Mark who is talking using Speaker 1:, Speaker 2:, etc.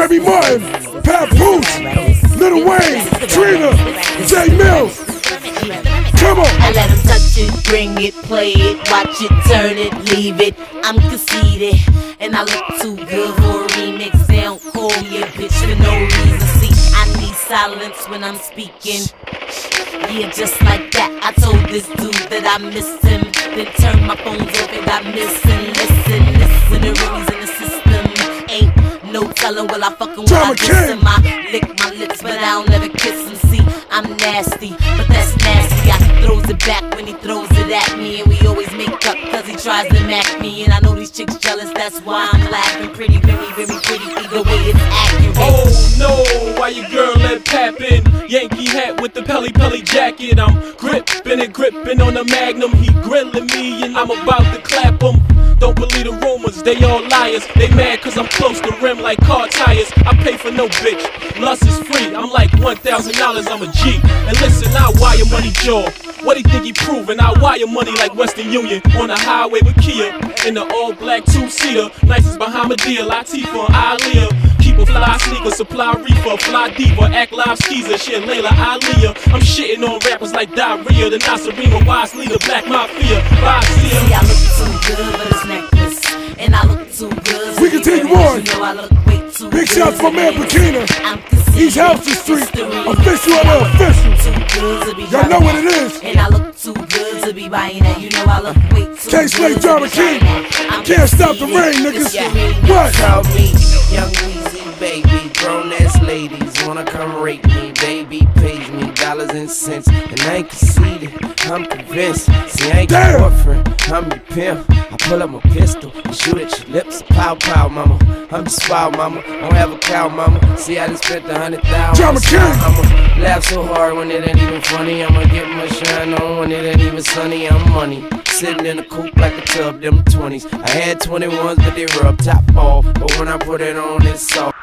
Speaker 1: Remy Martin, Pat Boots, Lil Wayne, Trina, J Mills. Come on.
Speaker 2: I let him touch it, bring it, play it, watch it, turn it, leave it. I'm conceited, and I look too good for a remix. They don't call me a bitch for no reason. See, I need silence when I'm speaking. Yeah, just like that. I told this dude that I missed him, then turned my phones off and got missing. Listen, the roomies in the system. Ain't no telling will I fucking when I diss him. I lick my lips, but I don't ever kiss him. See, I'm nasty, but that's nasty. I throws it back when he throws it at me, and we always make up cause he tries to mac me. And I know these chicks jealous, that's why I'm laughing. Pretty, very, very pretty, either way it's accurate.
Speaker 3: Oh no, why your girl let Pap in? Yankee hat with the Pelly jacket. I'm gripping on the Magnum. He grilling me and I'm about to clap him. Don't believe the rumors, they all liars. They mad cause I'm close to rim like car tires. I pay for no bitch, lust is free. I'm like $1,000, I'm a G. And listen, I wire money jaw. What he think he proving? I wire money like Western Union on the highway with Kia. In the all black two-seater, nicest Bahamadia, Latifah and Aaliyah. Keep a fly sneaker, supply reefer, fly diva, act live skeezer, shit Layla Aliyah. I'm shitting on rappers like Diarrhea, the Nasarima, Wise Leader, Black Mafia,
Speaker 2: See, I look too good for this necklace, and I look too good.
Speaker 1: We can take one.
Speaker 2: You know I look way too
Speaker 1: Big
Speaker 2: good.
Speaker 1: shots for man Bikina. East Houston Street, official of the official. Y'all know what it is.
Speaker 2: And I look too good to be buying that. You know I look way too
Speaker 1: Can't slay Drama King. Can't stop the rain, niggas. What?
Speaker 4: Call me Young Weezy, baby. Grown ass ladies wanna come rape me. Baby pays me dollars and cents, and I ain't conceited. I'm convinced. See, I ain't your boyfriend, I'm your pimp. I pull up my pistol and shoot at your lips. Pow pow, mama. I'm just wild, mama. Don't have a cow, mama. See, I just spent 100,000.
Speaker 1: Drama King.
Speaker 4: I'ma laugh so hard when it ain't even funny. I'ma get my shine on when it ain't even sunny. I'm money. Sitting in a coupe like a tub, them 20s. I had 21s, but they were up top ball. But when I put it on, it's soft.